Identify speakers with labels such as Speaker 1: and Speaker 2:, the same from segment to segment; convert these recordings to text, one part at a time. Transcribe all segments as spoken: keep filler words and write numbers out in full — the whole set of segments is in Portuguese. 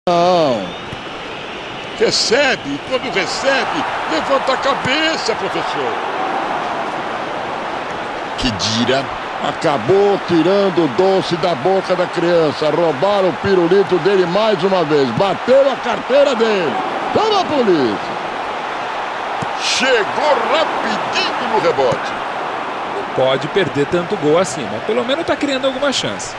Speaker 1: Não. Recebe, quando recebe, levanta a cabeça, professor.
Speaker 2: Khedira.
Speaker 1: Acabou tirando o doce da boca da criança. Roubaram o pirulito dele mais uma vez. Bateu a carteira dele. Toma a polícia. Chegou rapidinho no rebote.
Speaker 3: Não pode perder tanto gol assim, mas pelo menos tá criando alguma chance.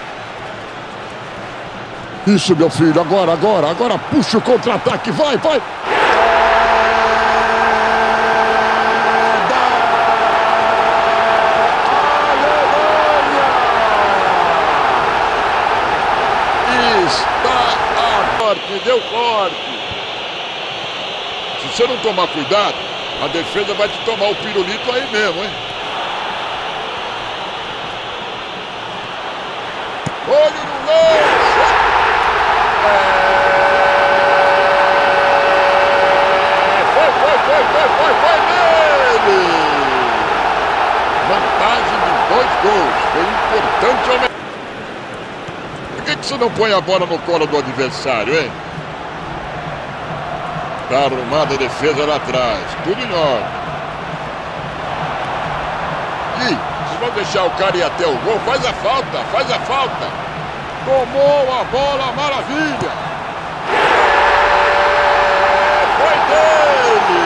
Speaker 1: Isso, meu filho. Agora, agora, agora puxa o contra-ataque. Vai, vai. Deu corte. Se você não tomar cuidado, a defesa vai te tomar o pirulito aí mesmo, hein? Olho no lance. É... Foi, foi, foi, foi, foi, foi nele. Vantagem de dois gols. Foi importante aumentar. Por que que você não põe a bola no colo do adversário, hein? Tá arrumada a defesa lá atrás. Tudo em ordem. Ih, vocês vão deixar o cara ir até o gol? Faz a falta, faz a falta. Tomou a bola, maravilha. É, foi dele.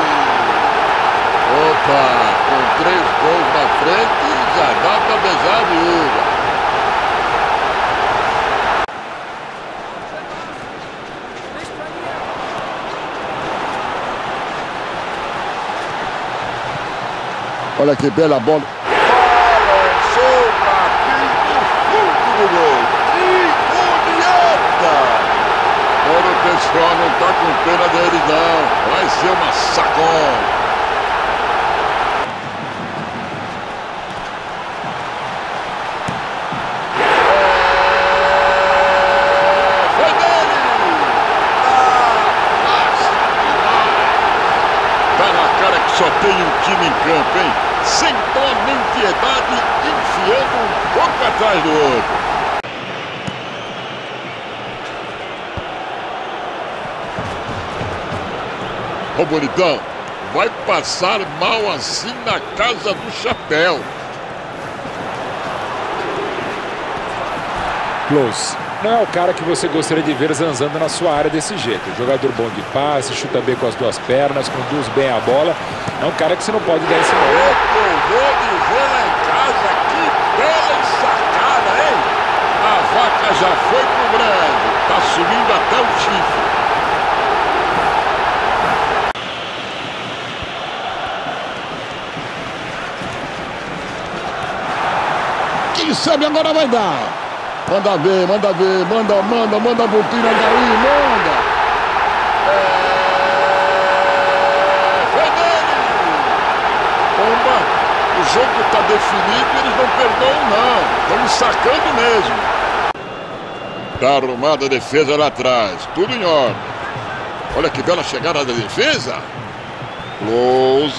Speaker 1: Opa, com três gols na frente, já dá pra beijar a viúva. Olha que bela bola. Balançou o fundo do gol. Que bonita! Olha, o pessoal não tá com pena dele, não. Vai ser uma sacona. É... Foi dele! Tá fácil demais. Tá na cara que só tem um time em campo, hein? Sem dó nem piedade, enfiando um pouco atrás do outro. Ô, bonitão, vai passar mal assim na casa do chapéu.
Speaker 3: Close. Não é o cara que você gostaria de ver zanzando na sua área desse jeito. Jogador bom de passe, chuta bem com as duas pernas, conduz bem a bola. É um cara que você não pode dar esse nome.
Speaker 1: Eu vou dizer lá em casa, que bela sacada, hein? A vaca já foi pro grande, tá subindo até o chifre. Quem sabe agora vai dar. Manda ver, manda ver, manda, manda, manda a botina daí, manda. É... Foi dele. Pomba, o jogo tá definido e eles não perdoam não. Estão sacando mesmo. Tá arrumada a defesa lá atrás, tudo em ordem. Olha que bela chegada da defesa. Close.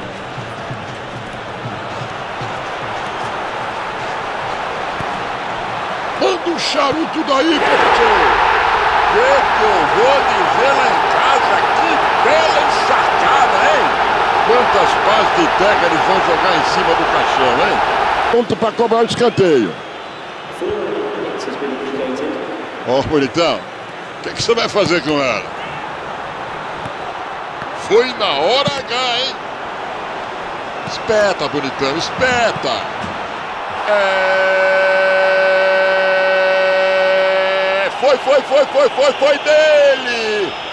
Speaker 1: Manda um charuto daí, professor. Que que eu vou dizer lá em casa? Que bela ensacada, hein? Quantas pás de terra eles vão jogar em cima do caixão, hein? Ponto para cobrar o escanteio. Ó, oh, bonitão, o que, que você vai fazer com ela? Foi na hora H, hein? Espeta, bonitão, espeta. É... Foi, foi, foi, foi, foi, foi dele!